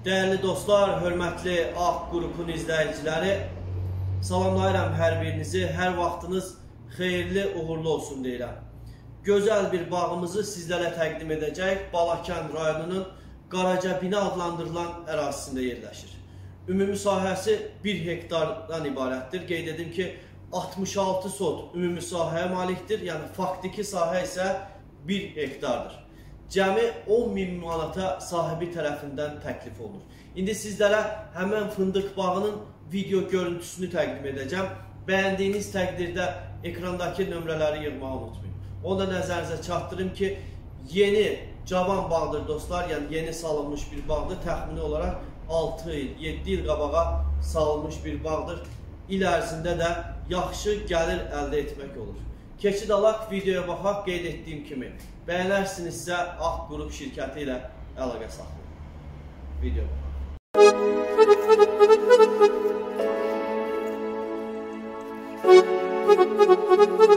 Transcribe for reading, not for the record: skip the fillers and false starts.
Değerli dostlar, hörmətli Ağ qrupun izləyiciləri, salamlayıram hər birinizi, hər vaxtınız xeyirli, uğurlu olsun deyirəm. Gözəl bir bağımızı sizlərə təqdim edəcək Balakən rayonunun Qaracabina adlandırılan ərazisində yerləşir. Ümumi sahəsi 1 hektardan ibarətdir. Qeyd edim ki, 66 sot ümumi sahəyə malikdir, yəni faktiki sahə isə 1 hektardır. Cəmi 10.000 manata sahibi tərəfindən təklif olunur. İndi sizlərə həmən fındıq bağının video görüntüsünü təqdim edəcəm. Bəyəndiyiniz təqdirdə ekrandakı nömrələri yığmağı unutmayın. Onu da nəzərinizə çatdırım ki, yeni cavan bağdır dostlar, yəni yeni salınmış bir bağdır. Təxmini olaraq 6 il, 7 il qabağa salınmış bir bağdır. İl ərzində də yaxşı gəlir əldə etmək olur. Keçid alaq, videoya baxaq, qeyd etdiyim kimi. Bəyənərsinizsə Ağ Qrup şirkəti ilə əlaqə saxlayın. Videoya baxaq.